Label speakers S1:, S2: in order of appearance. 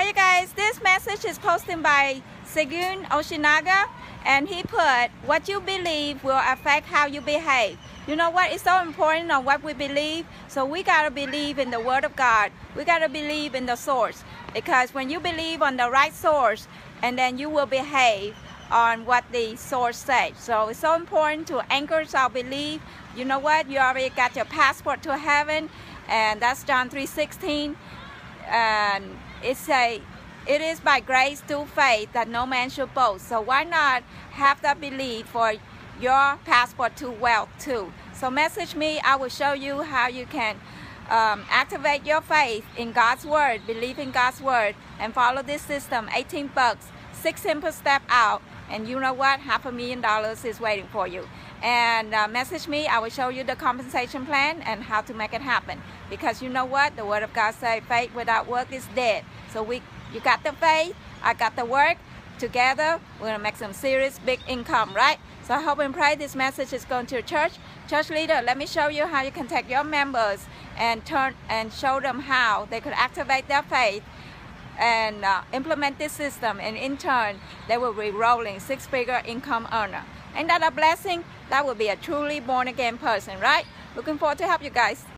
S1: you guys, this message is posted by Segun Oshinaga, and he put, what you believe will affect how you behave. You know what? It's so important on what we believe. So we got to believe in the Word of God. We got to believe in the source. Because when you believe on the right source, and then you will behave on what the source says. So it's so important to anchor our belief. You know what? You already got your passport to heaven. And that's John 3:16. And it is by grace through faith that no man should boast. So why not have that belief for your passport to wealth too? So message me. I will show you how you can activate your faith in God's word, believe in God's word, and follow this system. 18 bucks, 6 simple step out, and you know what? $500,000 is waiting for you. And message me. I will show you the compensation plan and how to make it happen. Because you know what? The word of God says faith without work is dead. So you got the faith, I got the work. Together, we're gonna make some serious big income, right? So I hope and pray this message is going to your church. Church leader, let me show you how you can take your members and show them how they could activate their faith and implement this system, and in turn they will be rolling 6-figure income earner. Ain't that a blessing? That would be a truly born again person, right? Looking forward to help you guys.